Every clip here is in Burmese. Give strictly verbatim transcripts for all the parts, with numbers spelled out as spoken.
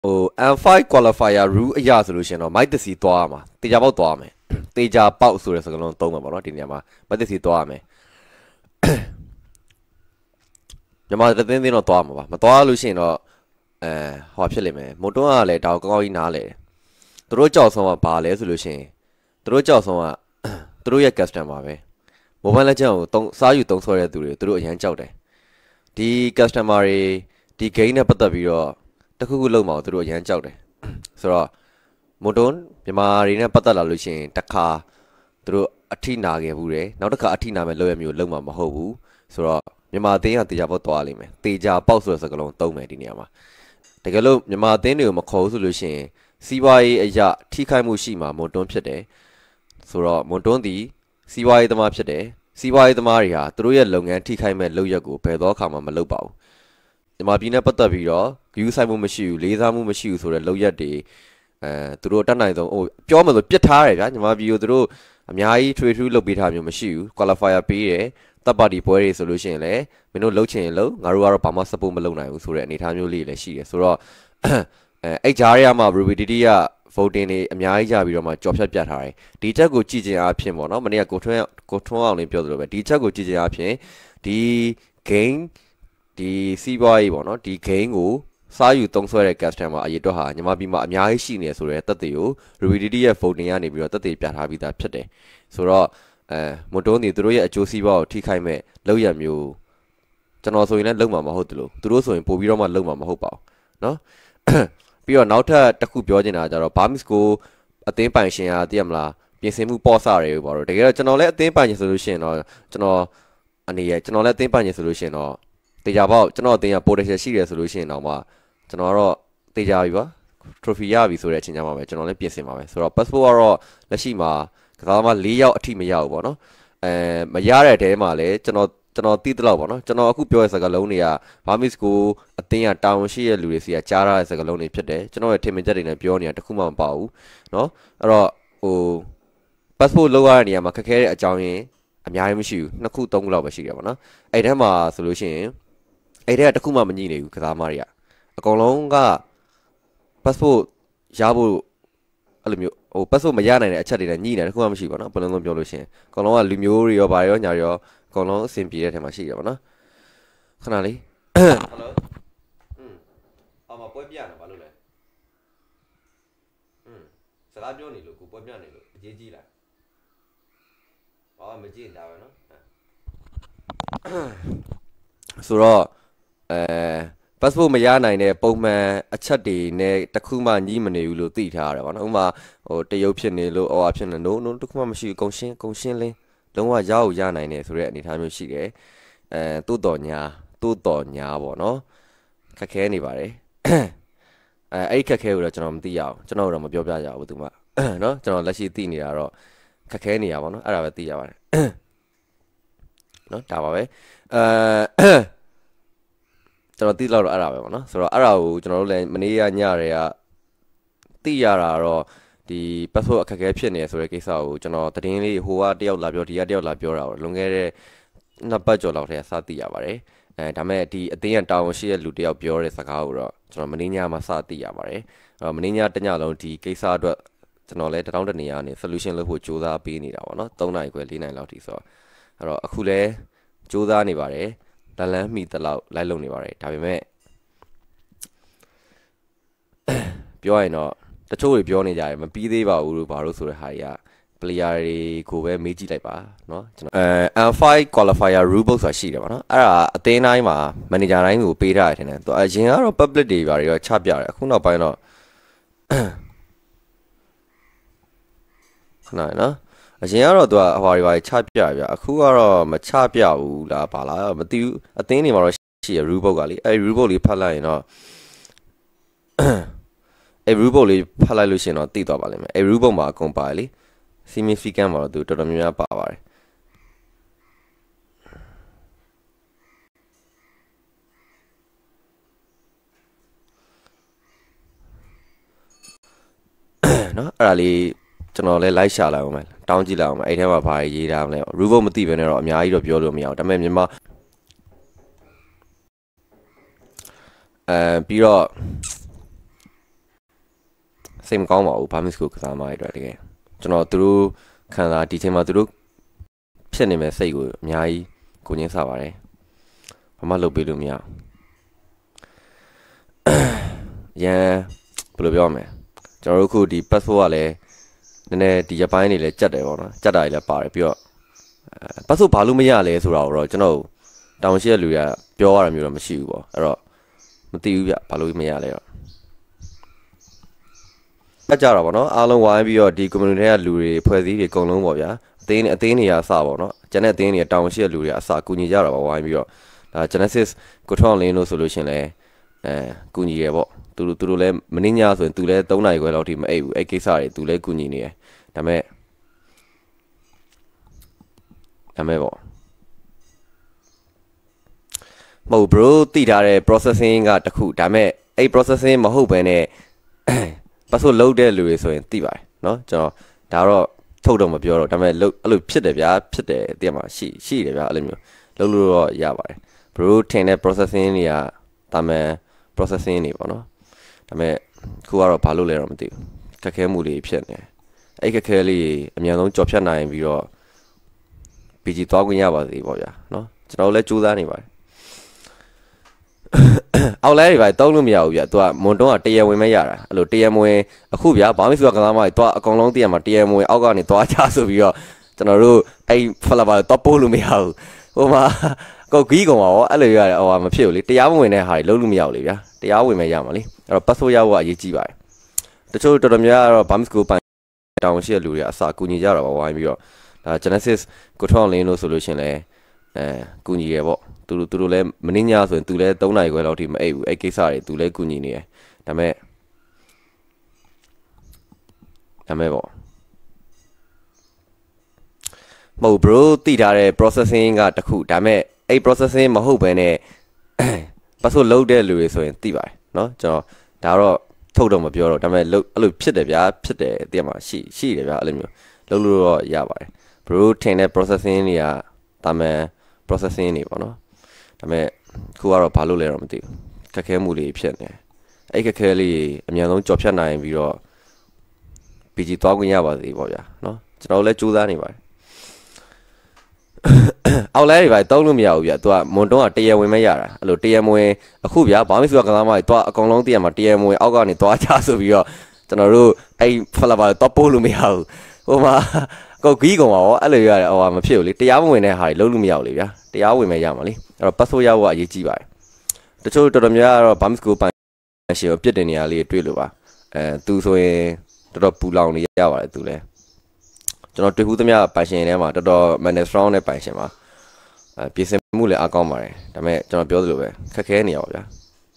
ဟို M five qualifier rule အရာဆိုလို့ရှိရင်တော့ mic တစ်စီသွားရမှာတေချာပေါက်သွားရမယ်တေချာပေါက်ဆိုတဲ့စကားလုံးသုံးမှာပေါ့နော်ဒီနေရာမှာ mic တစ်စီသွားရမယ်မြန်မာတသိန်းသိန်းတော့သွားမှာပါမသွားလို့ရှိရင်တော့အဲဟောဖြစ်လိမ့်မယ်မို့တွန်းကလည်းဒါကိုကောင်းကောင်းကြီးနားလေသူတို့ကြောက်ဆုံးကဘာလဲဆိုလို့ရှိရင်သူတို့ကြောက်ဆုံးကသူတို့ရဲ့ customer ပဲ mobile legend ကိုတုံးစားယူတုံးဆွဲတဲ့သူတွေသူတို့အရန်ကြောက်တယ်ဒီ customer တွေဒီ game နဲ့ပတ်သက်ပြီးတော့တခုခုလုံးမအောင်သူတို့အရန်ကြောက်တယ်ဆိုတော့မို့တွန်းမြန်မာတွေနဲ့ပတ်သက်လာလို့ရှိရင်တစ်ခါသူတို့အထိနာခဲ့ဘူးတယ်နောက်တစ်ခါအထိနာမဲ့လောက်ရမျိုးလုံးမှာမဟုတ်ဘူးဆိုတော့မြန်မာအသင်းကတေချာပေါက်သွားလိမ့်မယ်တေချာပေါက်ဆိုတဲ့စကားလုံးသုံးမယ်ဒီနေရာမှာတကယ်လို့မြန်မာအသင်းတွေကိုမခေါ်ဘူးဆိုလို့ရှိရင်စီးပွားရေးအရာထိခိုက်မှုရှိမှာမွန်တွန်းဖြစ်တယ်ဆိုတော့မွန်တွန်းဒီစီးပွားရေးသမားဖြစ်တယ်စီးပွားရေးသမားတွေဟာသူတို့ရဲ့လုပ်ငန်းထိခိုက်မဲ့လုပ်ရက်ကိုဘယ်တော့အခါမှမလုပ်ပါဘူးမြန်မာပြည်နဲ့ပတ်သက်ပြီးတော့ဂယူးဆိုင်မှုမရှိဘူးလေးစားမှုမရှိဘူးဆိုတဲ့လုပ်ရက်တွေအဲသူတို့တက်နိုင်ဆုံးဟိုပြောမှဆိုပြစ်ထားတယ်ဗျာမြန်မာပြည်ကိုသူတို့အများကြီးထွေထူးလုပ်ပေးထားမျိုးမရှိဘူး qualifier ပေးတယ်တပ်ပါတီပွဲတွေဆိုလို့ရှိရင်လည်းမင်းတို့လှုပ်ချင်ရင်လှုပ်ငါတို့ကတော့ဘာမှ support မလုပ်နိုင်ဘူးဆိုတဲ့အနေအထားမျိုးလေးလည်းရှိတယ်ဆိုတော့အဲအဲ့ကြားရမှာ Rubidity က voting တွေအများကြီးကြပြီးတော့မှကြော်ဖြတ်ပြတ်ထားတယ်ဒီချက်ကိုကြည့်ချင်အားဖြင့်ပေါ့နော်မနေ့ကကိုထွန်းကိုထွန်းအောင်လေးပြောသလိုပဲဒီချက်ကိုကြည့်ချင်အားဖြင့်ဒီ game ဒီစီးပွားရေးပေါ့နော်ဒီ game ကိုစားယူတုံးဆွဲတဲ့ customer အရေးတော့ဟာညီမပြီးမှအများကြီးရှိနေဆိုတဲ့တက်တွေကို Rubidity ရဲ့ voting ကနေပြီးတော့တက်တွေပြထားပြီးသားဖြစ်တယ်ဆိုတော့အဲမွန်တွန်းဒီသူတို့ရဲ့အကျိုးစီးပွားကိုထိခိုက်မဲ့လောက်ရမျိုးကျွန်တော်ဆိုရင်လည်းလုံမှာမဟုတ်တလို့သူတို့ဆိုရင်ပို့ပြီးတော့မှလုံမှာမဟုတ်ပါဘူးเนาะပြီးတော့နောက်ထပ်တစ်ခုပြောချင်တာကြတော့ Bamis ကိုအသင်းပိုင်ရှင်ကသိရမလားပြင်ဆင်မှုပေါ့ဆတွေပေါ့တော့တကယ်တော့ကျွန်တော်လည်းအသင်းပိုင်ရှင်ဆိုလို့ရှိရင်တော့ကျွန်တော်အနေနဲ့ကျွန်တော်လည်းအသင်းပိုင်ရှင်ဆိုလို့ရှိရင်တော့တေချာပေါက်ကျွန်တော်အသင်းက potential ရှိတယ်ဆိုလို့ရှိရင်တော့မှကျွန်တော်ကတော့တေချာပြီပါ trophy ရပြီဆိုတဲ့အချိန်ကျမှပဲကျွန်တော်လည်းပြင်ဆင်ပါမယ်ဆိုတော့ passport ကတော့လက်ရှိမှာကစားသမား၄ယောက်အထိမရဘူးပေါ့နော်အဲမရတဲ့တဲမှာလည်းကျွန်တော်ကျွန်တော်သိသလောက်ပေါ့နော်ကျွန်တော်အခုပြောတဲ့စကားလုံးတွေက Bamis ကိုအသင်းကတာဝန်ရှိတဲ့လူတွေစီကကြားရတဲ့စကားလုံးတွေဖြစ်တယ်ကျွန်တော်ရဲ့ထင်မြင်ချက်တွေနဲ့ပြောနေတာတခုမှမပါဘူးเนาะအဲ့တော့ဟို passport လောက်ရတဲ့နေရာမှာခက်ခဲတဲ့အကြောင်းရင်းအများကြီးမရှိဘူးနှစ်ခုသုံးခုလောက်ပဲရှိတယ်ပေါ့နော်အဲ့ထဲမှာဆိုလို့ရှိရင်အဲ့ထဲကတခုမှမညှိနေဘူးကစားသမားတွေကအကုန်လုံးက passport ရဖို့အဲ့လိုမျိုးဟို passport မရနိုင်တဲ့အချက်တွေနဲ့ညှိနေတယ်တခုမှမရှိဘူးပေါ့နော်ဘယ်လိုလုံးပြောလို့ရှိရင်အကုန်လုံးကလူမျိုးတွေရောဗာရောညာရောအကုန်လုံးအဆင်ပြေတဲ့ထဲမှာရှိတယ်ပေါ့နော်ခဏလေးဟယ်လိုอืมအော်မပွဲပြနေဘာလို့လဲอืมစကားပြောနေလို့ကိုပွဲပြနေလို့အရေးကြီးလားအော်မကြည့်တာပဲနော်ဆိုတော့အဲ passport မရနိုင်တဲ့ပုံမှန်အချက်တွေနဲ့တခုမှညှိမနေဘူးလို့သိထားရတယ်ဗောနော်ဥပမာဟိုတရုတ်ဖြစ်နေလို့အော်အဖြစ်နေလို့ no တခုမှမရှိဘူးကုံရှင်းကုံရှင်းလင်းလုံးဝရအောင်ရနိုင်တယ်ဆိုတဲ့အနေအထားမျိုးရှိတယ်အဲတိုးတော်ညာတိုးတော်ညာပေါ့နော်ခက်ခဲနေပါတယ်အဲအဲ့ဒီခက်ခဲကိုတော့ကျွန်တော်မသိရအောင်ကျွန်တော်တော့မပြောပြကြဘူးသူမှနော်ကျွန်တော်လက်ရှိသိနေတာတော့ခက်ခဲနေရပါတော့အဲ့ဒါပဲသိရပါတယ်နော်ဒါပါပဲအဲကျွန်တော်သိလောက်တော့အဲ့ဒါပဲပေါ့နော်ဆိုတော့အဲ့ဒါကိုကျွန်တော်တို့လည်းမနေ့ကညတွေကသိရတာတော့ဒီ passport အခက်အခဲဖြစ်နေဆိုတဲ့ကိစ္စကိုကျွန်တော်သတင်းလေးဟိုကတယောက်လာပြောဒီကတယောက်လာပြောတာပေါ့လွန်ခဲ့တဲ့နှစ်ပတ်ကျော်လောက်တည်းကစသိရပါတယ်အဲဒါမဲ့ဒီအသင်းရတာဝန်ရှိတဲ့လူတယောက်ပြောတဲ့စကားကိုတော့ကျွန်တော်မနေ့ညမှာစသိရပါတယ်အဲ့တော့မနေ့ညတညလုံးဒီကိစ္စအတွက်ကျွန်တော်လည်းတထောင်တနေရနေ solution လုပ်ဖို့ကြိုးစားပေးနေတာပေါ့နော်၃နာရီခွဲ၄နာရီလောက်ထိဆိုတော့အဲ့တော့အခုလည်းကြိုးစားနေပါတယ်လလန်းမိတလောက်လိုက်လုံနေပါတယ်ဒါပေမဲ့ပြောရရင်တော့တချို့တွေပြောနေကြတယ်မပြီးသေးပါဘူးလို့ဘာလို့ဆိုတဲ့ဟာတွေက player တွေကိုပဲမေးကြည့်လိုက်ပါเนาะကျွန်တော်အဲ M five qualifier rule book ဆိုတာရှိတယ်ပါเนาะအဲ့ဒါအသင်းတိုင်းမှာ manager တိုင်းကိုပေးထားတယ်ထင်တယ်သူအရင်ကတော့ public တွေဘာတွေရောချပြတယ်အခုနောက်ပိုင်းတော့ခဏနော်အရင်ကတော့သူကဟိုဟာတွေချပြပြအခုကတော့မချပြဘူးလားဘာလားမသိဘူးအသင်းတွေမှာတော့ရှိရ rule book ကလေအဲ rule book လေးဖတ်လိုက်ရင်တော့အဲ rule book လေးဖတ်လိုက်လို့ရှိရင်တော့သိသွားပါလိမ့်မယ်အဲ rule book မှာအကုန်ပါတယ်လေ significant မှာတော့သူတော်တော်များများပါပါတယ်နော်အဲ့ဒါလေးကျွန်တော်လည်းလိုက်ရှာလိုက်အောင်မယ်တောင်းကြည့်လိုက်အောင်မယ်အဲ့ထဲမှာဘာရေးထားမလဲ rule book မသိဘဲနဲ့တော့အများကြီးတော့ပြောလို့မရဘူးဒါပေမဲ့မြန်မာအဲပြီးတော့စိတ်မကောင်းပါဘူးဘာမစ်ကိုကစားမရတဲ့တကယ်ကျွန်တော်သူတို့ခံစားဒီချိန်မှာသူတို့ဖြစ်နေမဲ့စိတ်ကိုအများကြီးကိုငင်းစားပါတယ်ဘာမှလုပ်ပေးလို့မရရန်ဘယ်လိုပြောမလဲကျွန်တော်တို့ခုဒီ passport ကလည်းနည်းနည်းဒီရပိုင်းနေလဲကြက်တယ်ပေါ့နော်ကြက်တာကြီးလည်းပါတယ်ပြီးတော့ passport ဘာလို့မရလဲဆိုတာတော့ကျွန်တော်တောင်ရှိတဲ့လူတွေကပြောရတာမျိုးတော့မရှိဘူးပေါ့အဲ့တော့မသိဘူးဗျဘာလို့မရလဲတော့အကြတော့ဗောနော်အားလုံးဝိုင်းပြီးတော့ဒီ community ကလူတွေဖွဲ့စည်းတွေအကုန်လုံးပေါ့ဗျာအသေးနဲ့အသေးနေရအစပေါ့နော်ကျန်တဲ့အသေးနေတောင်ရှိတဲ့လူတွေအစကူညီကြတာပေါ့ဝိုင်းပြီးတော့ဒါ Genesis ကိုထောင်းလင်းလို့ဆိုလို့ရှင်လဲအဲကူညီရပေါ့သူတို့သူတို့လည်းမင်းညဆိုရင်သူလည်း၃နာရီခွဲလောက်ထိမအိပ်ဘူးအဲ့ကိစ္စတွေသူလည်းကူညီနေတယ်ဒါမဲ့ဒါမဲ့ပေါ့မဟုတ် bro တိထားတဲ့ processing ကတခုဒါမဲ့အဲ့ processing မဟုတ်ဘဲနဲ့ပတ်ဆိုလုံးတဲ့လူတွေဆိုရင်သိပါတယ်เนาะကျွန်တော်ဒါတော့ထုတ်တော့မပြောတော့ဒါပေမဲ့အဲ့လိုဖြစ်တယ်ဗျာဖြစ်တယ်တကယ်မှရှိရှိတယ်ဗျာအဲ့လိုမျိုးလုံးလို့တော့ရပါတယ် bro ထင်တဲ့ processing တွေကဒါမှန် processing တွေပေါ့နော်ဒါပေမဲ့ခုကတော့ဘာလို့လဲတော့မသိဘူးခက်ခဲမှုတွေဖြစ်နေအဲ့ခက်ခဲလေးအများဆုံးကြော်ဖြတ်နိုင်ပြီးတော့ ပီ ဂျီ သွားခွင့်ရပါသေးပေါ့ဗျာเนาะကျွန်တော်လည်းကြိုးစားနေပါတယ်အောက်လဲတွေပဲတုံးလို့မရဘူးဗျာသူကမွန်တုံးကတရဝင်မဲ့ရတာအဲ့လိုတရမဝင်အခုဗျာဘာမှမဆိုကစားမကြီးသွားအကောင်လုံးတရမှာတရမဝင်အောက်ကနေသွားချဆိုပြီးတော့ကျွန်တော်တို့အဲ့ဖလာပါတော့ပို့လို့မရဘူးဟိုမှာကောဂီးကောင်ပါရောအဲ့လိုရတယ်ဟိုဟာမဖြစ်ဘူးလေတရားမဝင်တဲ့ဟာတွေလုံးလို့မရဘူးလေဗျာတရားဝင်မဲ့ရမှာလေအဲ့တော့ပတ်ဆိုရဖို့အရေးကြီးပါတယ်တချို့တော်တော်များတော့ဘာမစကိုပိုင်တောင်းရှိတဲ့လူတွေအစာကူညီကြတာပါဝိုင်းပြီးတော့ဒါ Genesis ကိုထောင်းလင်းလို့ဆိုလို့ရှင်လဲအဲကူညီရပေါ့သူတို့သူတို့လည်းမင်းညဆိုရင်သူလည်း၃နာရီခွဲလောက်ထိမအိပ်ဘူးအဲ့ကိစ္စတွေသူလည်းကူညီနေတယ်ဒါမဲ့ဒါမဲ့ပေါ့မဟုတ် bro တိထားတဲ့ processing ကတခုဒါမဲ့အဲ့ processing မဟုတ်ဘဲနဲ့ပတ်ဆိုလုံးတဲ့လူတွေဆိုရင်သိပါတယ်เนาะကျွန်တော်ဒါတော့ထုတ်တော့မပြောတော့ဒါမဲ့အဲ့လိုဖြစ်တယ်ဗျာဖြစ်တယ်တကယ်မှရှိရှိတယ်ဗျာအဲ့လိုမျိုးလုံးလို့တော့ရပါတယ် bro ထင်တဲ့ processing တွေကဒါမှန် processing တွေပေါ့နော်ဒါပေမဲ့ခုကတော့ဘာလို့လဲတော့မသိဘူးခက်ခဲမှုတွေဖြစ်နေအဲ့ခက်ခဲလေးအများဆုံးကြော်ဖြတ်နိုင်ပြီးတော့ ပီ ဂျီ သွားခွင့်ရပါသေးပေါ့ဗျာเนาะကျွန်တော်လည်းကြိုးစားနေပါတယ်အောက်လဲတွေပဲတုံးလို့မရဘူးဗျာသူကမွန်တုံးကတရဝင်မဲ့ရတာအဲ့လိုတရမဝင်အခုဗျာဘာမှမဆိုကစားမကြီးသွားအကောင်လုံးတရမှာတရမဝင်အောက်ကနေသွားချဆိုပြီးတော့ကျွန်တော်တို့အဲ့ဖလာပါတော့ပို့လို့မရဘူးဟိုမှာကောဂီးကောင်ပါရောအဲ့လိုရတယ်ဟိုဟာမဖြစ်ဘူးလေတရားမဝင်တဲ့ဟာတွေလုံးလို့မရဘူးလေဗျာတရားဝင်မဲ့ရမှာလေအဲ့တော့ပတ်ဆိုရဖို့အရေးကြီးပါတယ်တချို့တော်တော်များတော့ဘာမစကိုပိုင်ရှင်ကိုပြစ်တင်နေရလေးတွေ့လို့ပါအဲသူဆိုရင်တော်တော်ပူလောင်နေရပါတယ်သူလည်းကျွန်တော်တွေ့ဘူးသမျှပိုင်ရှင်ထဲမှာတော်တော် manage strong နဲ့ပိုင်ရှင်ပါအဲပြင်ဆင်မှုလည်းအားကောင်းပါတယ်ဒါပေမဲ့ကျွန်တော်ပြောသလိုပဲခက်ခဲနေရပါဗျာ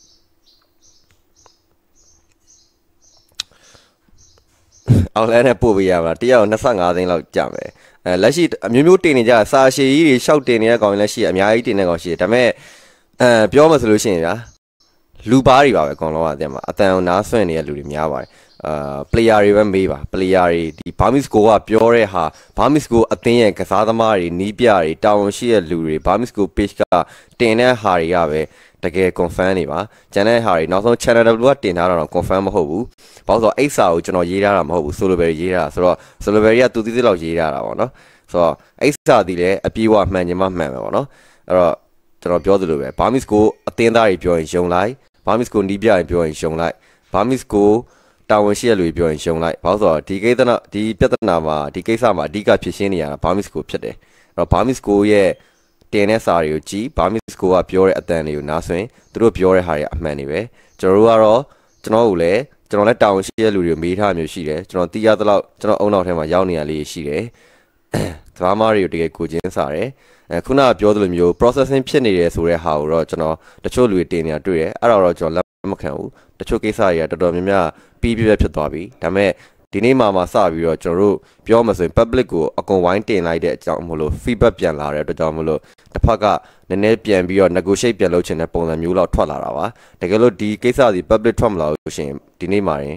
အော်လဲနဲ့ပို့ပေးရမှာတယောက်၂၅သိန်းလောက်ကြာမယ်အဲလက်ရှိအမျိုးမျိုးတင်နေကြစာရှည်ကြီးတွေရှောက်တင်နေတဲ့ကောင်တွေလည်းရှိတယ်အများကြီးတင်တဲ့ကောင်ရှိတယ်ဒါပေမဲ့အဲပြောမှဆိုလို့ရှိရင်ဗျာလူပါတွေပါပဲအကောင်လုံးကတဲ့မှာအတန်အောင်နားဆွင့်နေတဲ့လူတွေများပါတယ်အာ player တွေပဲမေးပါ player တွေဒီ Burmese Go ကပြောတဲ့ဟာ Burmese Go အသင်းရဲ့ကစားသမားတွေနီးပြတွေတာဝန်ရှိတဲ့လူတွေ Burmese Go page ကတင်တဲ့ဟာတွေကပဲတကယ် confirm နေပါကျန်တဲ့ဟာတွေနောက်ဆုံး channel W ကတင်ထားတာတော့ confirm မဟုတ်ဘူးဘာလို့ဆိုတော့အဲ့စာကိုကျွန်တော်ရေးထားတာမဟုတ်ဘူး Soloberry ရေးထားတာဆိုတော့ Soloberry ကသူသီးသီးလောက်ရေးထားတာပေါ့နော်ဆိုတော့အဲ့စာဒီလည်းအပြေးဝမှန်ချင်မှမှန်မယ်ပေါ့နော်အဲ့တော့ကျွန်တော်ပြောသလိုပဲ Burmese Go အသင်းသားတွေပြောရင်ယုံလိုက် Burmese Go နီးပြတွေပြောရင်ယုံလိုက် Burmese Go တာဝန်ရှိတဲ့လူတွေပြောရင်ယုံလိုက်ဘာလို့ဆိုတော့ဒီကိစ္စနာဒီပြဿနာမှာဒီကိစ္စမှာအဓိကဖြစ်ရှင်းနေရတာ Burmese Go ဖြစ်တယ်အဲ့တော့ Burmese Go ရဲ့တင်တဲ့စာတွေကိုကြည့် Burmese Go ကပြောတဲ့အတန်တွေကိုနားဆွင့်သူတို့ပြောတဲ့ဟာတွေအမှန်တွေပဲကျွန်တော်တို့ကတော့ကျွန်တော်တို့လည်းကျွန်တော်လည်းတာဝန်ရှိတဲ့လူတွေကိုမေးထားမျိုးရှိတယ်ကျွန်တော်တီးရသလောက်ကျွန်တော်အုံနောက်ထဲမှာရောက်နေရလေးရှိတယ်ကဘာမားတွေကိုတကယ်ကိုချင်းစားတယ်အဲခုနကပြောသလိုမျိုး processing ဖြစ်နေတယ်ဆိုတဲ့ဟာကိုတော့ကျွန်တော်တချို့လူတွေတင်နေတာတွေ့တယ်အဲ့ဒါတော့ကျွန်တော်လက်မခံဘူးတချို့ကိစ္စတွေကတော်တော်များများပြီးပြည့်ဖြစ်သွားပြီဒါပေမဲ့ဒီနေ့မှမှစပြီးတော့ကျွန်တော်တို့ပြောမှဆိုရင် public ကိုအကုန်ဝိုင်းတင်လိုက်တဲ့အကြောင်းမလို့ feedback ပြန်လာတဲ့အတွက်ကြောင့်မလို့တစ်ဖက်ကနည်းနည်းပြန်ပြီးတော့ negotiate ပြန်လုပ်ချင်တဲ့ပုံစံမျိုးလောက်ထွက်လာတာပါတကယ်လို့ဒီကိစ္စစီ public ထွက်မလာလို့ရှိရင်ဒီနေ့မှရင်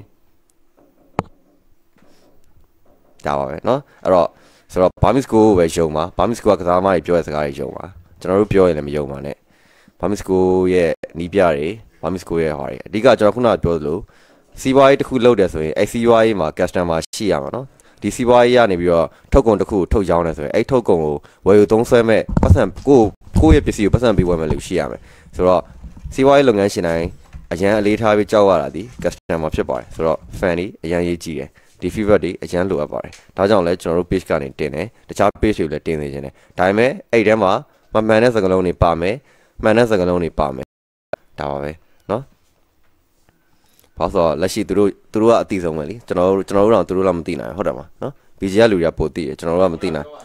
ဒါပါပဲเนาะအဲ့တော့ဆိုတော့ Burmese Go ပဲယုံပါ Burmese Go ကစားသမားတွေပြောတဲ့စကားတွေယုံပါကျွန်တော်တို့ပြောရင်လည်းမယုံပါနဲ့ Burmese Go ရဲ့နီးပြတွေ Burmese Go ရဲ့ဟာတွေအဓိကကျွန်တော်ခုနကပြောသလိုစီးပွားရေးတစ်ခုလုပ်တယ်ဆိုရင်အဲ့စီးပွားရေးမှာ customer ရှိရမှာနော်ဒီစီးပွားရေးကနေပြီးတော့ထုတ်ကုန်တစ်ခုထုတ်ရောင်းတယ်ဆိုရင်အဲ့ထုတ်ကုန်ကိုဝယ်ယူသုံးစွဲမဲ့ပတ်စံကိုကိုယ့်ရဲ့ပစ္စည်းကိုပတ်စံပေးဝယ်မယ်လို့ရှိရမယ်ဆိုတော့စီးပွားရေးလုပ်ငန်းရှင်တိုင်းအရန်အလေးထားပြီးကြောက်ရတာဒီ customer ဖြစ်ပါတယ်ဆိုတော့ fan တွေအရန်ရေးကြည့်တယ်ဒီ feedback တွေအရန်လိုအပ်ပါတယ်ဒါကြောင့်လဲကျွန်တော်တို့ page ကနေတင်တယ်တခြား page တွေလည်းတင်နေခြင်းတယ်ဒါပေမဲ့အဲ့ထဲမှာမမှန်တဲ့စကားလုံးတွေပါမယ်မှန်တဲ့စကားလုံးတွေပါမယ်ဒါပါပဲနော်ဘာလို့ဆိုတော့လက်ရှိသူတို့သူတို့ကအတိဆုံးပဲလीကျွန်တော်တို့ကျွန်တော်တို့တော့သူတို့တော့မသိနိုင်ဟုတ်တယ်မလားနော် B G ကလူတွေကပိုသိတယ်ကျွန်တော်တို့ကမသိနိုင်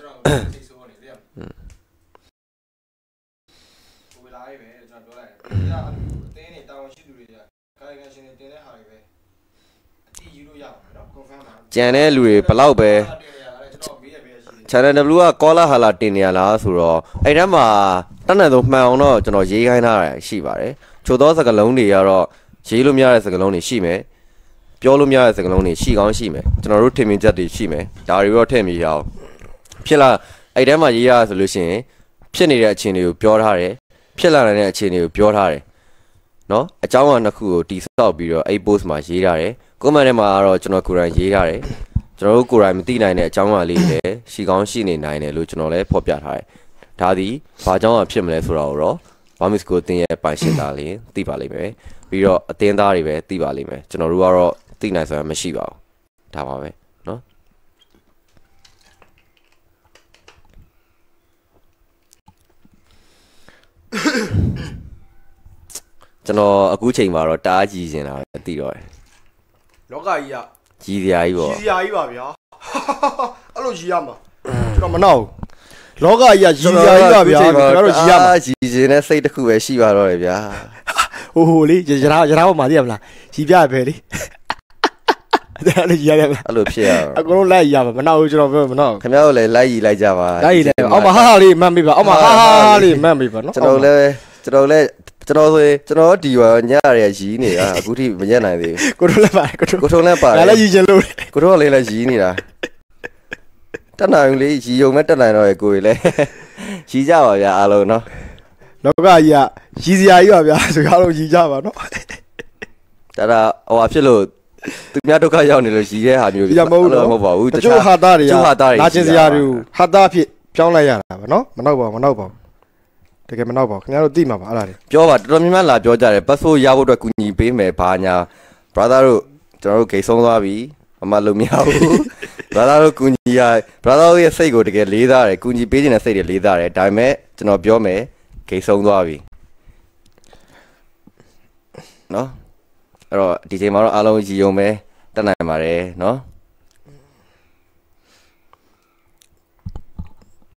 ကျန်တဲ့လူတွေဘလောက်ပဲ channel W က caller ဟာလာတင်နေရလားဆိုတော့အဲ့တန်းမှာတတ်နိုင်ဆုံးမှန်အောင်တော့ကျွန်တော်ရေးခိုင်းထားတာရှိပါတယ်ချို့သောစကားလုံးတွေကတော့ရေးလို့မရတဲ့စကားလုံးတွေရှိမယ်ပြောလို့မရတဲ့စကားလုံးတွေရှိကောင်းရှိမယ်ကျွန်တော်တို့ထင်မြင်ချက်တွေရှိမယ်ဒါတွေတော့ထည့်မိရအောင်ဖြစ်လာအဲ့တန်းမှာရေးရဆိုလို့ရှိရင်ဖြစ်နေတဲ့အခြေအနေကိုပြောထားတယ်ဖြစ်လာတဲ့အခြေအနေကိုပြောထားတယ်နော်အကြောင်းအရာနှစ်ခုကိုတိဆောက်ပြီးတော့အဲ့ post မှာရေးထားတယ် comment ထဲမှာကတော့ကျွန်တော်ကိုယ်တိုင်ရေးထားတယ်ကျွန်တော်တို့ကိုယ်တိုင်မသိနိုင်တဲ့အကြောင်းအရာလေးတွေရှိကောင်းရှိနေနိုင်တယ်လို့ကျွန်တော်လည်းဖော်ပြထားတယ်ဒါသည်ဘာကြောင့်ဖြစ်မလဲဆိုတော့တော့ Bamis ကိုတင်ရဲ့ပိုင်ရှင်သားလေးသိပါလိမ့်မယ်ပြီးတော့အတင်းသားတွေပဲသိပါလိမ့်မယ်ကျွန်တော်တို့ကတော့သိနိုင်ဆိုတာမရှိပါဘူးဒါပါပဲเนาะကျွန်တော်အခုချိန်မှာတော့တားကြည့်နေတာပဲသိတော့တယ်လောကကြီးကကြီးစရာကြီးပေါ့ကြီးစရာကြီးပါဗျာအဲ့လိုကြီးရမှာကျွန်တော်မနှောက်လောကကြီးကကြီးစရာကြီးပါဗျာကျွန်တော်တို့ကြီးရမှာကြီးစင်တဲ့စိတ်တစ်ခုပဲရှိပါတော့တယ်ဗျာဟိုဟိုလေးရထားရထားပေါ်မှာသိရမလားကြီးပြပဲလေအဲ့လိုကြီးရတယ်အဲ့လိုဖြစ်ရအောင်အကုန်လုံးလိုက်ရမှာမနှောက်ဘူးကျွန်တော်ပြောမနှောက်ခင်ဗျားတို့လည်းလိုက်ရည်လိုက်ကြပါလိုက်ရည်လိုက်အောက်မှာဟာဟာလေးမှတ်မိပါအောက်မှာဟာဟာလေးမှတ်မိပါနော်ကျွန်တော်လည်းကျွန်တော်လည်းကျွန်တော်ဆိုကျွန်တော်ဒီဝါညရရရီးနေတာအခုထိမရက်နိုင်သေးဘူးကိုတို့လည်းပါတယ်ကိုတို့ကိုတို့လည်းပါတယ်လည်းရီးချင်လို့ကိုတို့လည်းလည်းရီးနေတာတက်နိုင်လေရီးုံမဲ့တက်နိုင်တော့ရကိုယ်လည်းရီးကြပါဗျာအားလုံးနော်လောကကြီးကရီးစရာကြီးပါဗျာဆိုအားလုံးရီးကြပါနော်ဒါဒါဟိုအဖြစ်လို့သူများဒုက္ခရောက်နေလို့ရီးတဲ့ဟာမျိုးမဟုတ်တော့မဟုတ်ပါဘူးတချို့ဟာသားတွေကလာချင်းစရာတွေဟာသားဖြစ်ပြောင်းလိုက်ရတာပါနော်မနောက်ပါမနောက်ပါတကယ်မနောက်ပါခင်ဗျားတို့သိမှာပါအဲ့ဒါတွေပြောပါတော်တော်များများလာပြောကြတယ်ပတ်ဖို့ရဖို့အတွက်ကူညီပေးမယ်ဘာညာ brother တို့ကျွန်တော်တို့ဂိတ်ဆုံးသွားပြီအမလုံးမရဘူး brother တို့ကူညီရ brother ရဲ့စိတ်ကိုတကယ်လေးစားတယ်ကူညီပေးခြင်းတဲ့စိတ်တွေလေးစားတယ်ဒါပေမဲ့ကျွန်တော်ပြောမယ်ဂိတ်ဆုံးသွားပြီနော်အဲ့တော့ဒီချိန်မှာတော့အားလုံးရည်ယုံပဲတက်နိုင်ပါတယ်နော်